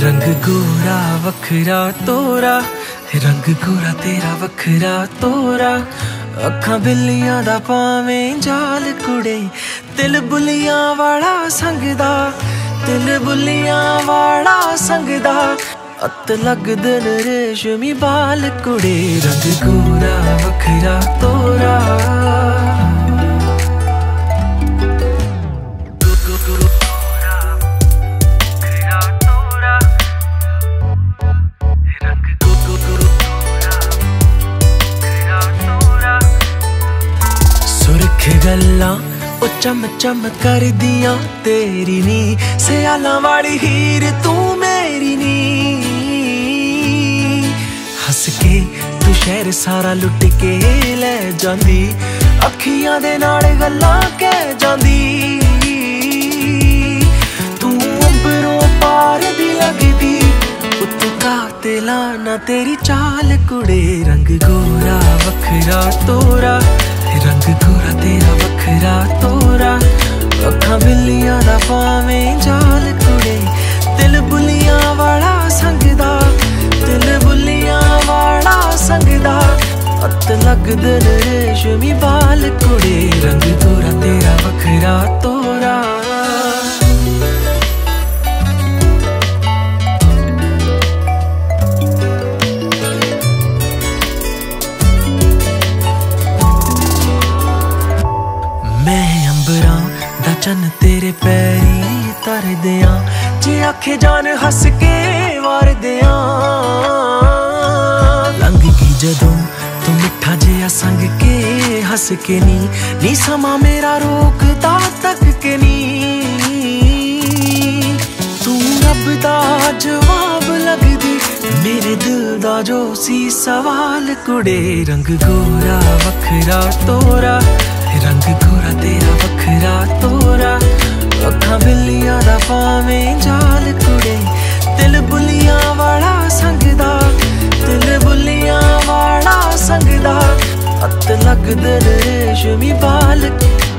रंग गोरा वखरा तोरा, रंग गोरा तेरा वखरा तोरा। अखां बिल्लियां दा पावें जाल कुड़े, दिल बुलियां वाला संगदा, दिल बुलियां वाला संगदा। अत लगदे न रेशमी बाल कुड़े, रंग गोरा वखरा तोरा। गल्लां ओ चम चम कर दियां तेरी नी, सियालां वाली हीर तू मेरी नी। हस के तू शहर सारा लुट के ले जांदी, अखियां दे नाल गल्लां कह जांदी। तू अंबरों पार दी लगदी, उत्तों कातिला ना तेरी चाल कुड़े। रंग गोरा वखरा तोरा, रंग गोरा तेरा वखरा तोरा। अखां बिल्लियां दा पावें जाल कुड़े, दिल बुलियां वाला संगदा, दिल बुलियां वाला संगदा। अत लगदे न रेशमी बाल कुड़े, रंग गोरा तेरा वखरा तोरा। चन तेरे पैरी तर दियां, जे आखे जान हस के वार दियां। लंघ गई जदों तू मिठा जिहा संग के हस के नी समा मेरा रोकदा तक के नी। तू रब दा जवाब लगदी, मेरे दिल दा जो सी सवाल कुड़े। रंग गोरा वखरा तोरा, रंग गोरा तेरा वखरा तोरा। अखां बिल्लियां दा पावें जाल कुड़े, दिल बुलियां वाला संगदा, दिल बुलियां वाला संगदा। अत लगदे न रेशमी बाल